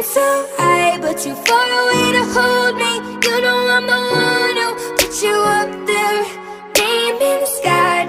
so high, but too far away to hold me. You know I'm the one who put you up there.